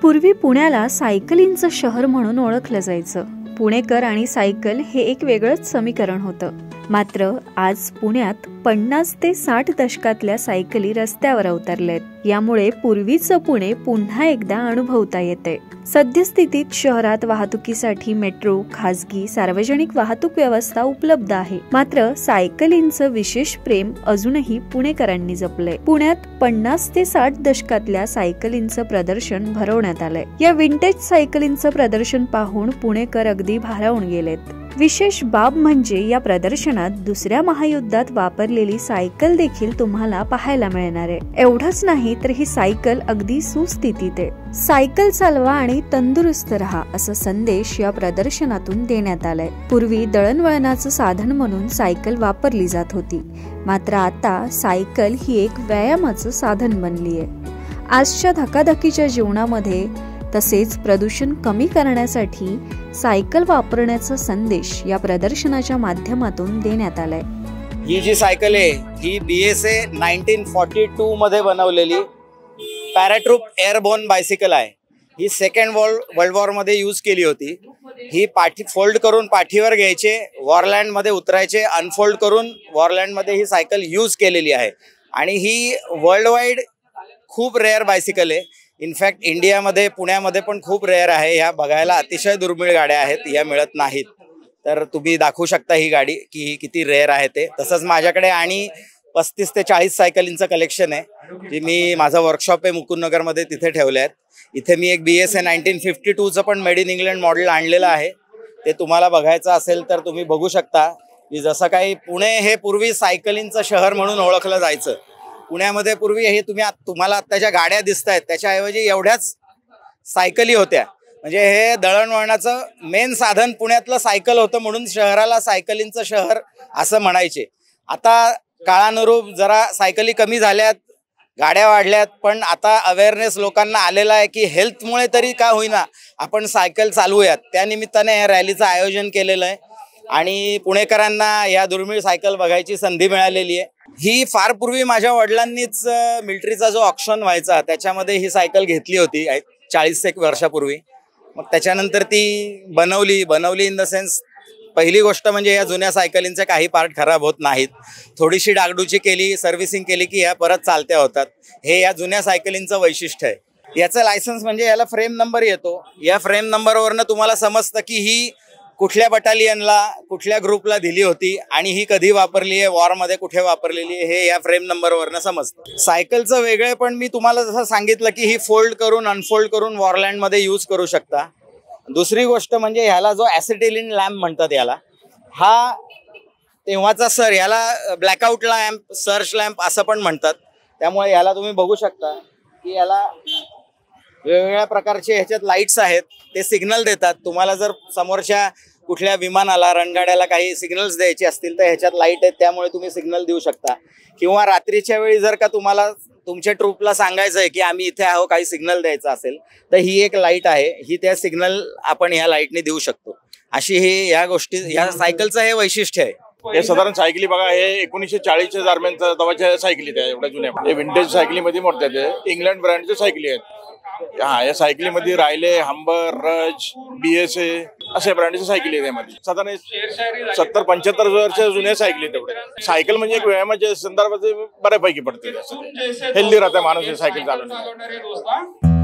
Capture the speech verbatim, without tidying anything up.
पूर्वी पुण्याला सायकलींचं शहर म्हणून ओळखलं जायचं. पुणेकर आणि सायकल हे एक वेगळंच समीकरण होतं. मात्र आज पुण्यात पन्नास ते साठ दशकातल्या सायकली रस्त्यावर अवतरलेत. यामुळे पूर्वीचं पुणे पुन्हा एकदा अनुभवता येते. सद्यस्थितीत शहरात वाहतुकीसाठी मेट्रो, खासगी, सार्वजनिक वाहतूक व्यवस्था उपलब्ध आहे. मात्र सायकलींचं विशेष प्रेम अजूनही पुणेकरांनी जपलंय. पुण्यात पन्नास ते साठ दशकातल्या सायकलींचं प्रदर्शन भरवण्यात आलंय. या विंटेज सायकलींचं प्रदर्शन पाहून पुणेकर अगदी भारावून गेलेत. विशेष बाब म्हणजे या प्रदर्शनात दुसऱ्या महायुद्धात वापरलेली सायकल देखील तुम्हाला पाहायला मिळणार आहे. एवढंच नाही तर ही सायकल अगदी सुस्थितीत आहे. सायकल चालवा आणि तंदुरुस्त राहा असा संदेश या प्रदर्शनातून देण्यात आलाय. पूर्वी दळणवळणाचं साधन म्हणून सायकल वापरली जात होती. मात्र आता सायकल ही एक व्यायामाचं साधन बनली आहे. आजच्या धकाधकीच्या जीवनामध्ये तसेच प्रदूषण कमी करण्यासाठी सायकल वापरण्याचा संदेश या प्रदर्शनाच्या माध्यमातून देण्यात आलाय. ही जी सायकल आहे ही B S A nineteen forty two मध्ये बनवलेली पॅराट्रूप एअरबोर्न बायसिकल आहे. ही सेकंड वर्ल्ड वर्ल्ड वॉर मध्ये यूज केली होती. ही पाठी फोल्ड करून पाठीवर घ्यायचे, वॉरलँड मध्ये उतरायचे, अनफोल्ड करून वॉरलँड मध्ये ही सायकल यूज केलेली आहे. आणि ही वर्ल्ड वाईड खूप रेअर बायसिकल आहे. इनफॅक्ट इंडियामध्ये पुण्यामध्ये पण खूप रेअर आहे. ह्या बघायला अतिशय दुर्मिळ गाड्या आहेत, या मिळत नाहीत. तर तुम्ही दाखवू शकता ही गाडी की ही किती रेअर आहे ते. तसंच माझ्याकडे आणि पस्तीस ते चाळीस सायकलींचं कलेक्शन आहे, जी मी माझं वर्कशॉप आहे मुकुंदनगरमध्ये, तिथे ठेवले आहेत. इथे मी एक B S A nineteen fifty टूचं पण मेड इन इंग्लंड मॉडेल आणलेलं आहे. ते तुम्हाला बघायचं असेल तर तुम्ही बघू शकता की जसं काही पुणे हे पूर्वी सायकलींचं शहर म्हणून ओळखलं जायचं. पुण्यामध्ये पूर्वी हे तुम्ही तुम्हाला आत्ताच्या गाड्या दिसत आहेत त्याच्याऐवजी एवढ्याच सायकली होत्या. म्हणजे हे दळणवळणाचं मेन साधन पुण्यातलं सायकल होतं, म्हणून शहराला सायकलींचं शहर असं म्हणायचे. आता काळानुरूप जरा सायकली कमी झाल्यात, गाड्या वाढल्यात, पण आता अवेअरनेस लोकांना आलेला आहे की हेल्थमुळे तरी का होईना आपण सायकल चालवूयात. त्या निमित्ताने या रॅलीचं आयोजन केलेलं आहे आणि पुणेकरांना या दुर्मिळ सायकल बघायची संधी मिळालेली आहे. ही फार पूर्वी माझ्या वडिलांनीच मिलिटरीचा जो ऑक्शन व्हायचा त्याच्यामध्ये ही सायकल घेतली होती चाळीस एक वर्षापूर्वी. मग त्याच्यानंतर ती बनवली बनवली इन द सेन्स पहिली गोष्ट म्हणजे या जुन्या सायकलींचे काही पार्ट खराब होत नाहीत. थोडीशी डागडुजी केली, सर्व्हिसिंग केली की ह्या परत चालत्या होतात. हे या जुन्या सायकलींचं वैशिष्ट्य आहे. याचं लायसन्स म्हणजे याला फ्रेम नंबर येतो. या फ्रेम नंबरवरनं तुम्हाला समजतं की ही कुठल्या बटालियनला कुठल्या ग्रुपला दिली होती आणि ही कधी वापरली आहे, वॉरमध्ये कुठे वापरलेली आहे, हे या फ्रेम नंबरवरनं समजतं. सायकलचं वेगळे पण मी तुम्हाला जसं सांगितलं की ही फोल्ड करून अनफोल्ड करून वॉरलँडमध्ये यूज करू शकता. दुसरी गोष्ट म्हणजे ह्याला जो ॲसिटिलीन लॅम्प म्हणतात याला, हा तेव्हाचा सर, याला ब्लॅकआउट लॅम्प, सर्च लॅम्प असं पण म्हणतात. त्यामुळे याला तुम्ही बघू शकता की याला वेगवेगळ्या प्रकारचे ह्याच्यात लाईट्स आहेत, ते सिग्नल देतात. तुम्हाला जर समोरच्या कुठल्या विमानाला, रणगाड्याला काही सिग्नल्स द्यायचे असतील तर ह्याच्यात लाईट आहेत, त्यामुळे तुम्ही सिग्नल देऊ शकता. किंवा रात्रीच्या वेळी जर का तुम्हाला तुमच्या ट्रूपला सांगायचं आहे की आम्ही इथे आहो, काही सिग्नल द्यायचं असेल तर ही एक लाईट आहे, ही त्या सिग्नल आपण ह्या लाईटने देऊ शकतो. अशी ही या गोष्टी, या सायकलचं हे वैशिष्ट्य आहे. हे साधारण सायकली बघा, हे एकोणीसशे चाळीसच्या दरम्यानच्या तवाच्या सायकली त्या एवढ्या जुन्या, हे विंटेज सायकलीमध्ये मोडतात. ते इंग्लंड ब्रँडच्या सायकली आहेत. हा, या सायकलीमध्ये राहिले, हंबर, रज, बी एस ए अशा ब्रँडच्या सायकली आहेत. यामध्ये साधारण सत्तर पंच्याहत्तर वर्ष जुन्या सायकली तेवढ्या. सायकल म्हणजे एक व्यायामाच्या संदर्भात बऱ्यापैकी पडते. हेल्दी राहते माणूस हे सायकल चालवणे.